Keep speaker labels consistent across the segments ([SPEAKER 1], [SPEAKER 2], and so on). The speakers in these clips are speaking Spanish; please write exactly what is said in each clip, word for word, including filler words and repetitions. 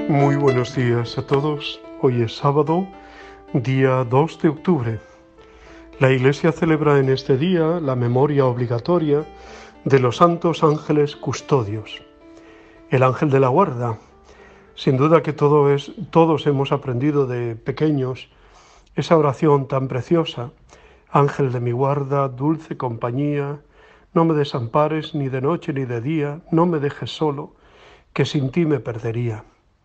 [SPEAKER 1] Muy buenos días a todos. Hoy es sábado, día dos de octubre. La Iglesia celebra en este día la memoria obligatoria de los santos ángeles custodios. El ángel de la guarda. Sin duda que todo es, todos hemos aprendido de pequeños esa oración tan preciosa. Ángel de mi guarda, dulce compañía, no me desampares ni de noche ni de día, no me dejes solo, que sin ti me perdería.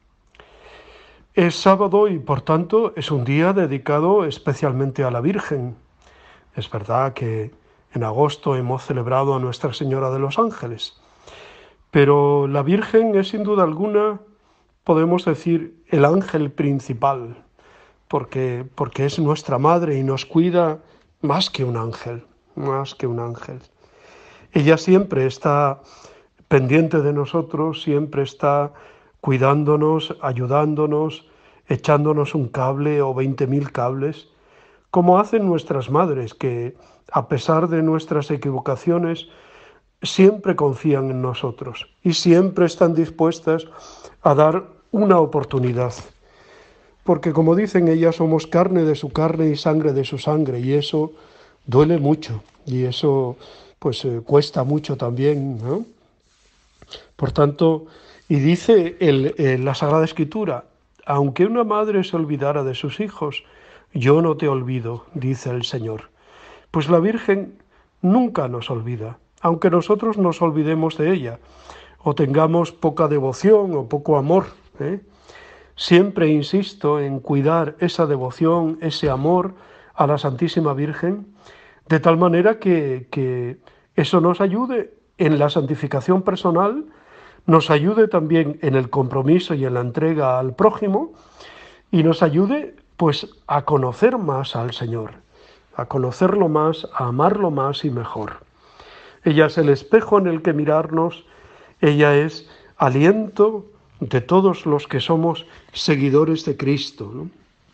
[SPEAKER 1] Es sábado y por tanto es un día dedicado especialmente a la Virgen. Es verdad que en agosto hemos celebrado a Nuestra Señora de los Ángeles, pero la Virgen es sin duda alguna, podemos decir, el ángel principal, porque, porque es nuestra madre y nos cuida más que un ángel, más que un ángel. Ella siempre está pendiente de nosotros, siempre está cuidándonos, ayudándonos, echándonos un cable o veinte mil cables, como hacen nuestras madres, que a pesar de nuestras equivocaciones, siempre confían en nosotros y siempre están dispuestas a dar una oportunidad. Porque como dicen ellas, somos carne de su carne y sangre de su sangre, y eso duele mucho, y eso pues eh, cuesta mucho también, ¿no? Por tanto, y dice el, eh, la Sagrada Escritura, aunque una madre se olvidara de sus hijos, yo no te olvido, dice el Señor. Pues la Virgen nunca nos olvida, aunque nosotros nos olvidemos de ella, o tengamos poca devoción o poco amor, ¿eh? Siempre insisto en cuidar esa devoción, ese amor a la Santísima Virgen, de tal manera que, que eso nos ayude en la santificación personal, nos ayude también en el compromiso y en la entrega al prójimo, y nos ayude pues a conocer más al Señor, a conocerlo más, a amarlo más y mejor. Ella es el espejo en el que mirarnos, ella es aliento de todos los que somos seguidores de Cristo, ¿no?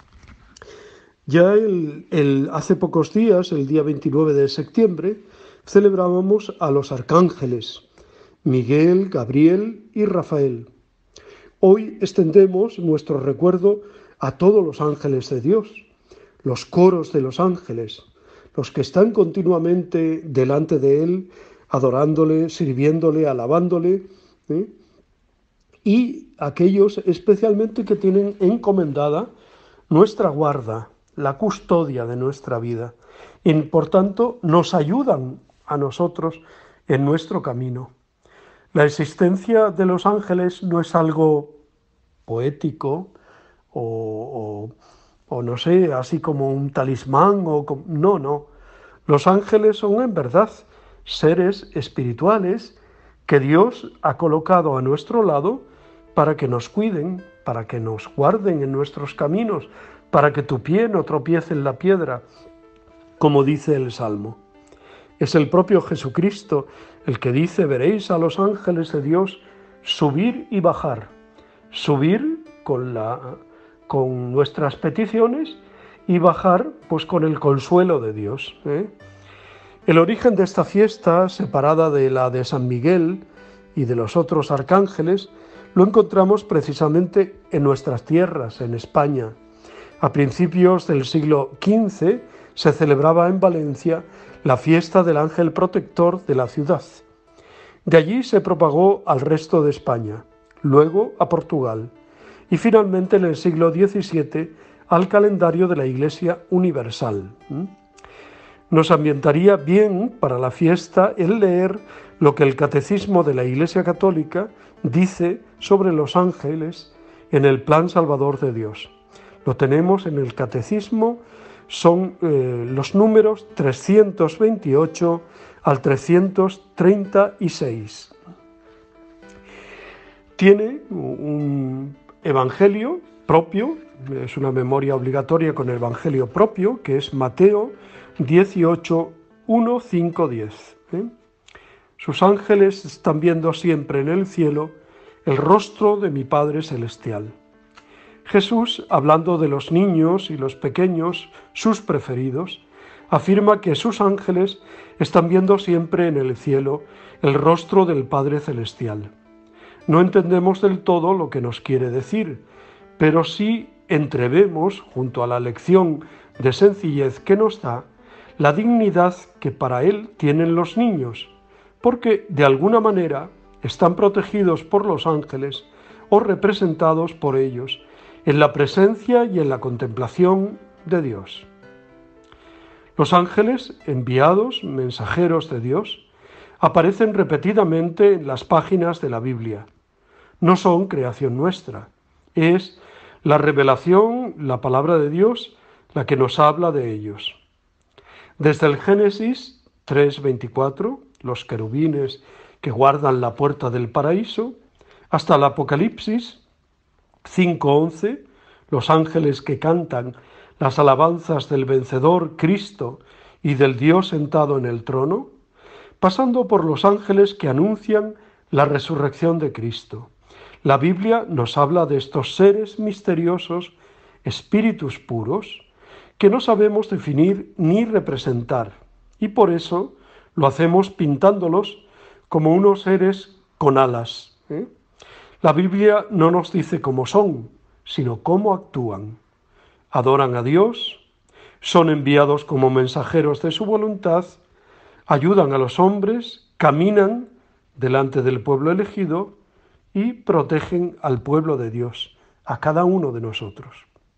[SPEAKER 1] Ya el, el, hace pocos días, el día veintinueve de septiembre, celebrábamos a los arcángeles, Miguel, Gabriel y Rafael. Hoy extendemos nuestro recuerdo a todos los ángeles de Dios, los coros de los ángeles, los que están continuamente delante de Él, adorándole, sirviéndole, alabándole, ¿eh? Y aquellos especialmente que tienen encomendada nuestra guarda, la custodia de nuestra vida, y por tanto nos ayudan a nosotros en nuestro camino. La existencia de los ángeles no es algo poético o, o, o no sé, así como un talismán, o como, no, no. Los ángeles son en verdad seres espirituales que Dios ha colocado a nuestro lado para que nos cuiden, para que nos guarden en nuestros caminos, para que tu pie no tropiece en la piedra, como dice el Salmo. Es el propio Jesucristo el que dice, veréis a los ángeles de Dios subir y bajar, subir con, la, con nuestras peticiones y bajar pues con el consuelo de Dios, ¿eh? El origen de esta fiesta, separada de la de San Miguel y de los otros arcángeles, lo encontramos precisamente en nuestras tierras, en España. A principios del siglo quince se celebraba en Valencia la fiesta del ángel protector de la ciudad. De allí se propagó al resto de España, luego a Portugal y finalmente en el siglo diecisiete al calendario de la Iglesia Universal. Nos ambientaría bien para la fiesta el leer lo que el Catecismo de la Iglesia Católica dice sobre los ángeles en el plan salvador de Dios. Lo tenemos en el Catecismo, son eh, los números trescientos veintiocho al trescientos treinta y seis. Tiene un evangelio propio, es una memoria obligatoria con el evangelio propio, que es Mateo dieciocho, uno, cinco, diez. ¿eh? Sus ángeles están viendo siempre en el cielo el rostro de mi Padre Celestial. Jesús, hablando de los niños y los pequeños, sus preferidos, afirma que sus ángeles están viendo siempre en el cielo el rostro del Padre Celestial. No entendemos del todo lo que nos quiere decir, pero sí entrevemos, junto a la lección de sencillez que nos da, la dignidad que para él tienen los niños, porque de alguna manera están protegidos por los ángeles o representados por ellos en la presencia y en la contemplación de Dios. Los ángeles, enviados, mensajeros de Dios, aparecen repetidamente en las páginas de la Biblia. No son creación nuestra, es la revelación, la palabra de Dios, la que nos habla de ellos. Desde el Génesis tres veinticuatro, los querubines que guardan la puerta del paraíso, hasta el Apocalipsis cinco once, los ángeles que cantan las alabanzas del vencedor Cristo y del Dios sentado en el trono, pasando por los ángeles que anuncian la resurrección de Cristo. La Biblia nos habla de estos seres misteriosos, espíritus puros, que no sabemos definir ni representar, y por eso lo hacemos pintándolos como unos seres con alas, ¿eh? La Biblia no nos dice cómo son, sino cómo actúan. Adoran a Dios, son enviados como mensajeros de su voluntad, ayudan a los hombres, caminan delante del pueblo elegido y protegen al pueblo de Dios, a cada uno de nosotros.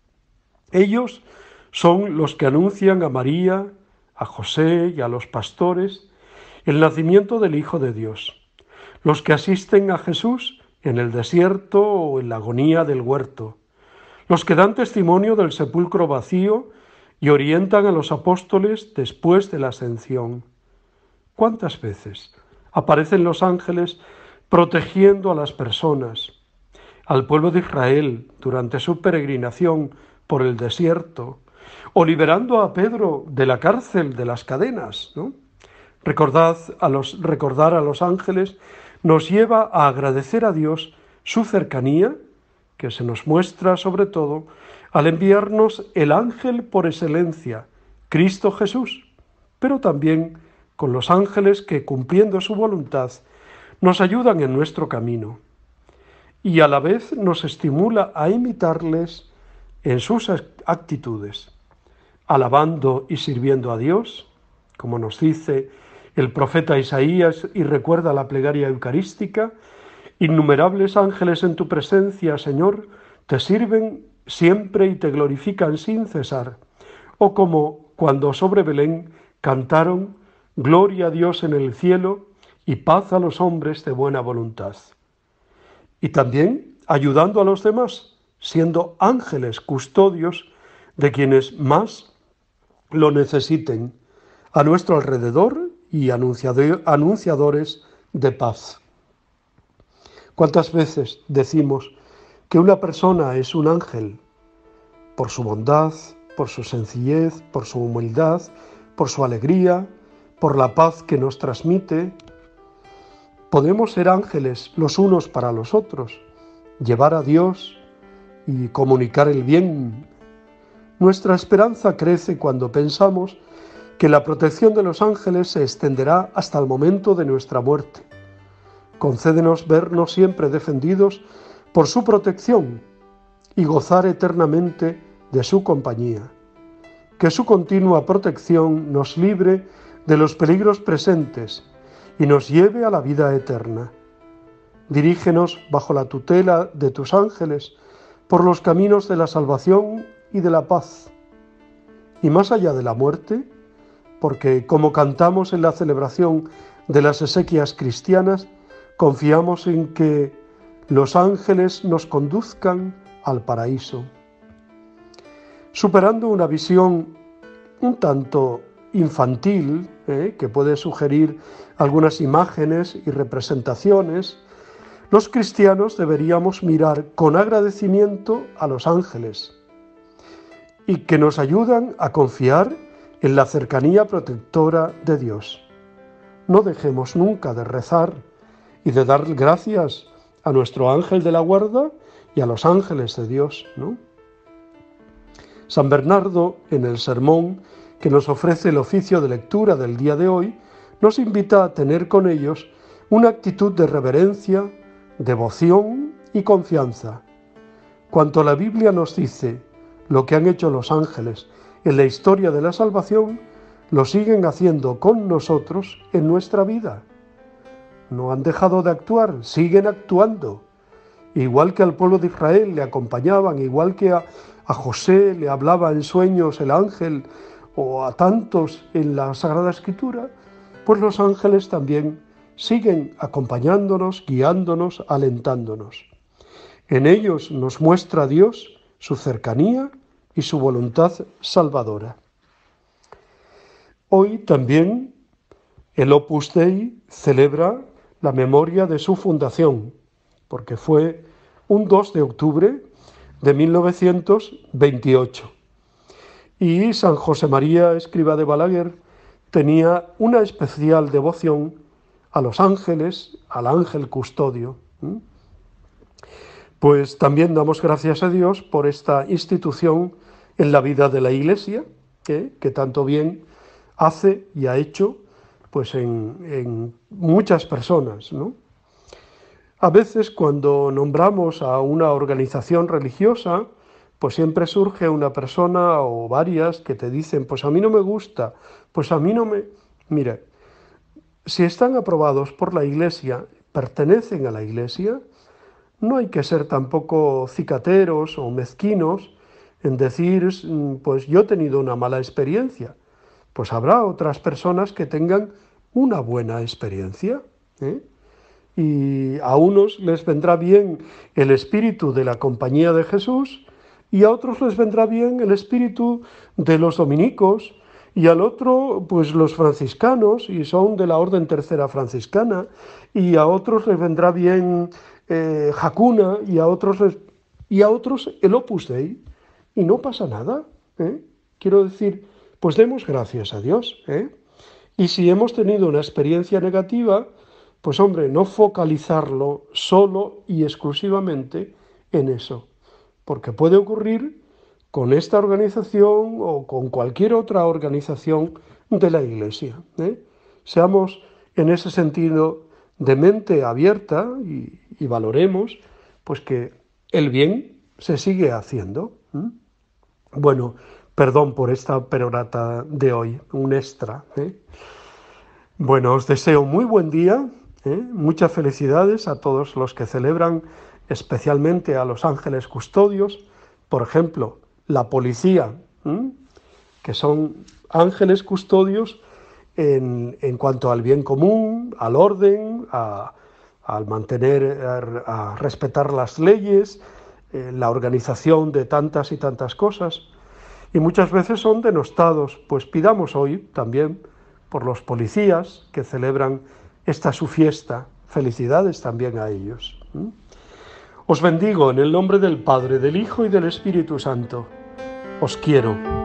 [SPEAKER 1] Ellos son los que anuncian a María, a José y a los pastores el nacimiento del Hijo de Dios, los que asisten a Jesús en el desierto o en la agonía del huerto, los que dan testimonio del sepulcro vacío y orientan a los apóstoles después de la ascensión. ¿Cuántas veces aparecen los ángeles protegiendo a las personas, al pueblo de Israel durante su peregrinación por el desierto, o liberando a Pedro de la cárcel de las cadenas, ¿no? Recordad a los, recordar a los ángeles nos lleva a agradecer a Dios su cercanía, que se nos muestra sobre todo al enviarnos el ángel por excelencia, Cristo Jesús, pero también con los ángeles que, cumpliendo su voluntad, nos ayudan en nuestro camino y a la vez nos estimula a imitarles en sus actitudes, alabando y sirviendo a Dios, como nos dice el profeta Isaías y recuerda la plegaria eucarística: innumerables ángeles en tu presencia, Señor, te sirven siempre y te glorifican sin cesar. O como cuando sobre Belén cantaron: gloria a Dios en el cielo y paz a los hombres de buena voluntad. Y también ayudando a los demás, siendo ángeles custodios de quienes más lo necesiten, a nuestro alrededor y anunciadores de paz. ¿Cuántas veces decimos que una persona es un ángel? Por su bondad, por su sencillez, por su humildad, por su alegría, por la paz que nos transmite. Podemos ser ángeles los unos para los otros, llevar a Dios y comunicar el bien. Nuestra esperanza crece cuando pensamos que la protección de los ángeles se extenderá hasta el momento de nuestra muerte. Concédenos vernos siempre defendidos por su protección y gozar eternamente de su compañía. Que su continua protección nos libre de los peligros presentes y nos lleve a la vida eterna. Dirígenos bajo la tutela de tus ángeles por los caminos de la salvación y de la paz. Y más allá de la muerte, porque como cantamos en la celebración de las exequias cristianas, confiamos en que los ángeles nos conduzcan al paraíso. Superando una visión un tanto infantil, ¿eh? que puede sugerir algunas imágenes y representaciones, los cristianos deberíamos mirar con agradecimiento a los ángeles y que nos ayudan a confiar en la cercanía protectora de Dios. No dejemos nunca de rezar y de dar gracias a nuestro ángel de la guarda y a los ángeles de Dios, ¿no? San Bernardo, en el sermón que nos ofrece el oficio de lectura del día de hoy, nos invita a tener con ellos una actitud de reverencia, devoción y confianza. Cuanto la Biblia nos dice lo que han hecho los ángeles en la historia de la salvación, lo siguen haciendo con nosotros en nuestra vida. No han dejado de actuar, siguen actuando. Igual que al pueblo de Israel le acompañaban, igual que a, a José le hablaba en sueños el ángel, o a tantos en la Sagrada Escritura, pues los ángeles también siguen acompañándonos, guiándonos, alentándonos. En ellos nos muestra Dios su cercanía y su voluntad salvadora. Hoy también el Opus Dei celebra la memoria de su fundación, porque fue un dos de octubre de mil novecientos veintiocho. Y San José María Escrivá de Balaguer tenía una especial devoción a los ángeles, al ángel custodio. Pues también damos gracias a Dios por esta institución en la vida de la Iglesia, ¿eh? que tanto bien hace y ha hecho pues en, en muchas personas, ¿no? A veces cuando nombramos a una organización religiosa, pues siempre surge una persona o varias que te dicen, pues a mí no me gusta, pues a mí no me... Mira, si están aprobados por la Iglesia, pertenecen a la Iglesia, no hay que ser tampoco cicateros o mezquinos en decir, pues yo he tenido una mala experiencia. Pues habrá otras personas que tengan una buena experiencia, ¿eh? Y a unos les vendrá bien el espíritu de la compañía de Jesús y a otros les vendrá bien el espíritu de los dominicos y al otro pues los franciscanos y son de la orden tercera franciscana y a otros les vendrá bien eh, Jacuna y a otros les, y a otros el Opus Dei y no pasa nada, ¿eh? Quiero decir, pues demos gracias a Dios, ¿eh? Y si hemos tenido una experiencia negativa, pues hombre, no focalizarlo solo y exclusivamente en eso, porque puede ocurrir con esta organización o con cualquier otra organización de la Iglesia, ¿eh? Seamos en ese sentido de mente abierta y, y valoremos pues que el bien se sigue haciendo. ¿eh? Bueno, perdón por esta perorata de hoy, un extra, ¿eh? Bueno, os deseo muy buen día, ¿eh? Muchas felicidades a todos los que celebran, especialmente a los ángeles custodios, por ejemplo, la policía, ¿eh? que son ángeles custodios en, en cuanto al bien común, al orden, a, al mantener, a, a respetar las leyes, eh, la organización de tantas y tantas cosas. Y muchas veces son denostados, pues pidamos hoy también por los policías que celebran esta su fiesta. Felicidades también a ellos. ¿Mm? Os bendigo en el nombre del Padre, del Hijo y del Espíritu Santo. Os quiero.